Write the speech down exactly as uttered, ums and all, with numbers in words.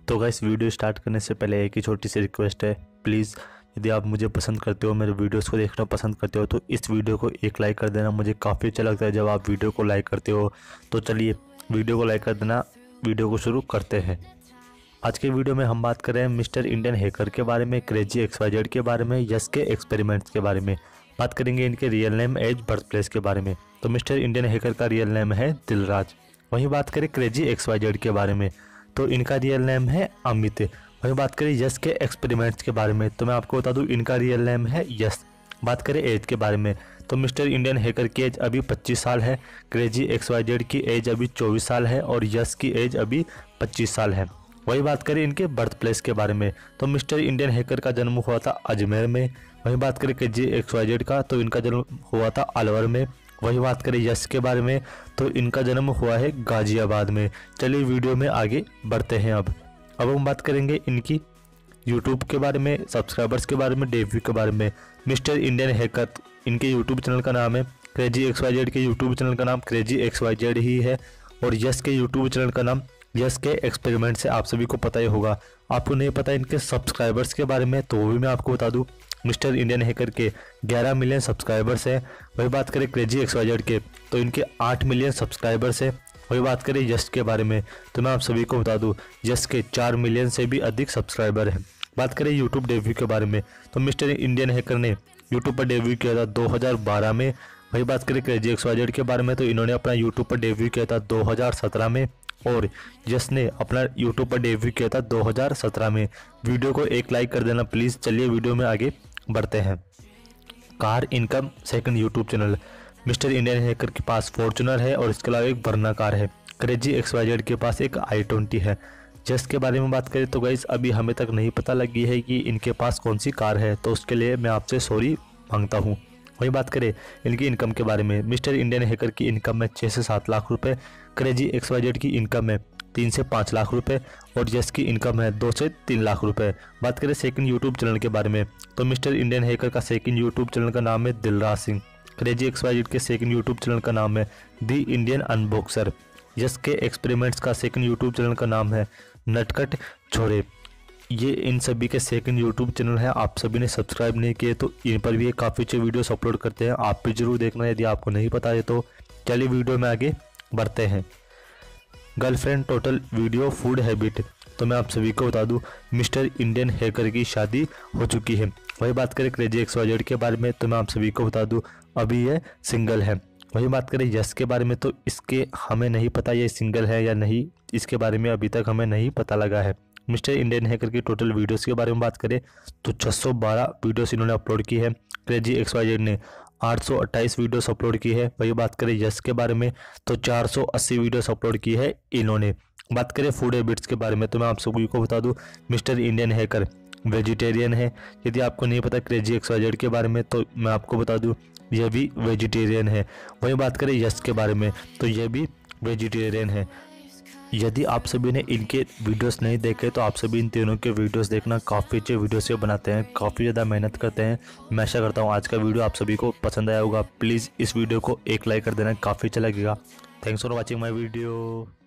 तो guys video start करने से पहले एक ही छोटी सी रिक्वेस्ट है, प्लीज़ यदि आप मुझे पसंद करते हो, मेरे वीडियोस को देखना पसंद करते हो तो इस वीडियो को एक लाइक कर देना। मुझे काफ़ी अच्छा लगता है जब आप वीडियो को लाइक करते हो। तो चलिए वीडियो को लाइक कर देना, वीडियो को शुरू करते हैं। आज के वीडियो में हम बात कर रहे हैं मिस्टर इंडियन हैकर के बारे में, क्रेजी एक्स वाई जेड के बारे में, यस के एक्सपेरिमेंट्स के बारे में। बात करेंगे इनके real name, age, birth place के बारे में। तो मिस्टर इंडियन हैकर का रियल नेम है दिलराज। वहीं बात करें क्रेजी एक्स वाई जेड के बारे में तो इनका रियल नेम है अमित। वहीं बात करें यस के एक्सपेरिमेंट्स के बारे में तो मैं आपको बता दूं इनका रियल नेम है यस। बात करें एज के बारे में तो मिस्टर इंडियन हैकर की एज अभी पच्चीस साल है, क्रेजी एक्स वाई जेड की एज अभी चौबीस साल है और यस की एज अभी पच्चीस साल है। वही बात करें इनके बर्थ प्लेस के बारे में तो मिस्टर इंडियन हैकर का जन्म हुआ था अजमेर में। वहीं बात करें क्रेजी एक्स वाई जेड का तो इनका जन्म हुआ था अलवर में। वही बात करें यस के बारे में तो इनका जन्म हुआ है गाजियाबाद में। चलिए वीडियो में आगे बढ़ते हैं। अब अब हम बात करेंगे इनकी यूट्यूब के बारे में, सब्सक्राइबर्स के बारे में, डेब्यू के बारे में। मिस्टर इंडियन हैकर इनके यूट्यूब चैनल का नाम है, क्रेजी एक्स वाई जेड के यूट्यूब चैनल का नाम क्रेजी एक्स वाई जेड ही है और यस के यूट्यूब चैनल का नाम यस के एक्सपेरिमेंट से आप सभी को पता ही होगा। आपको नहीं पता इनके सब्सक्राइबर्स के बारे में तो वो भी मैं आपको बता दूं, मिस्टर इंडियन हैकर के ग्यारह मिलियन सब्सक्राइबर्स हैं। वही बात करें क्रेजी एक्स वाई जेड के तो इनके आठ मिलियन सब्सक्राइबर्स हैं। वही बात करें यस के बारे में तो मैं आप सभी को बता दूं यस के चार मिलियन से भी अधिक सब्सक्राइबर हैं। बात करें यूट्यूब डेब्यू के बारे में तो मिस्टर इंडियन हैकर ने यूट्यूब पर डेब्यू किया था दो हज़ार बारह में। वही बात करें क्रेजी एक्स वाई जेड के बारे में तो इन्होंने अपना यूट्यूब पर डेब्यू किया था दो हज़ार सत्रह में और यस ने अपना यूट्यूब पर डेब्यू किया था दो हज़ार सत्रह में। वीडियो को एक लाइक कर देना प्लीज़। चलिए वीडियो में आगे बढ़ते हैं। Car income second YouTube channel, mister Indian hacker के पास फॉर्च्यूनर है और इसके अलावा एक वर्ना कार है। क्रेजी एक्स वाई जेड के पास एक आई ट्वेंटी है। यस के बारे में बात करें तो गाइस अभी हमें तक नहीं पता लगी है कि इनके पास कौन सी कार है, तो उसके लिए मैं आपसे सॉरी मांगता हूँ। वही बात करें इनकी इनकम के बारे में, मिस्टर इंडियन हैकर की इनकम है छः से सात लाख रुपए, क्रेजी एक्स वाई जेड की इनकम है तीन से पाँच लाख रुपए और यस की इनकम है दो से तीन लाख रुपए। बात करें सेकंड यूट्यूब चैनल के बारे में तो मिस्टर इंडियन हैकर का सेकंड यूट्यूब चैनल का नाम है Dilraj Singh. Crazy X Y Z के सेकंड यूट्यूब चैनल का नाम है दी इंडियन अनबॉक्सर। यस के एक्सपेरिमेंट्स का सेकंड यूट्यूब चैनल का नाम है नटखट छोरे। ये इन सभी के सेकंड यूट्यूब चैनल है। आप सभी ने सब्सक्राइब नहीं किए तो इन पर भी काफ़ी अच्छे वीडियोस अपलोड करते हैं, आप भी जरूर देखना यदि आपको नहीं पता है तो। चलिए वीडियो में आगे बढ़ते हैं। Girlfriend total video food habit तो मैं आप सभी को बता दूं मिस्टर इंडियन हैकर की शादी हो चुकी है। वही बात करें क्रेजी एक्स वाई जेड के बारे में तो मैं आप सभी को बता दूं अभी ये सिंगल है। वही बात करें यस के बारे में तो इसके हमें नहीं पता ये सिंगल है या नहीं, इसके बारे में अभी तक हमें नहीं पता लगा है। मिस्टर इंडियन हैकर की टोटल वीडियोस के बारे में बात करें तो छह सौ बारह वीडियोस इन्होंने अपलोड की है। क्रेजी एक्स वाई जेड ने आठ सौ अट्ठाईस वीडियोस अपलोड की है। वही बात करें यस के बारे में तो चार सौ अस्सी वीडियोस अपलोड की है इन्होंने। बात करें फूड हैबिट्स के बारे में तो मैं आप सभी को बता दूं मिस्टर इंडियन हैकर वेजिटेरियन है। यदि आपको नहीं पता क्रेजी एक्स वाई जेड के बारे में तो मैं आपको बता दूं यह भी वेजिटेरियन है। वही बात करें यस के बारे में तो यह भी वेजिटेरियन है। यदि आप सभी ने इनके वीडियोस नहीं देखे तो आप सभी इन तीनों के वीडियोस देखना, काफ़ी अच्छे वीडियोस ये बनाते हैं, काफ़ी ज़्यादा मेहनत करते हैं। मैं आशा करता हूँ आज का वीडियो आप सभी को पसंद आया होगा। प्लीज़ इस वीडियो को एक लाइक कर देना, काफ़ी अच्छा लगेगा। Thanks for watching my video.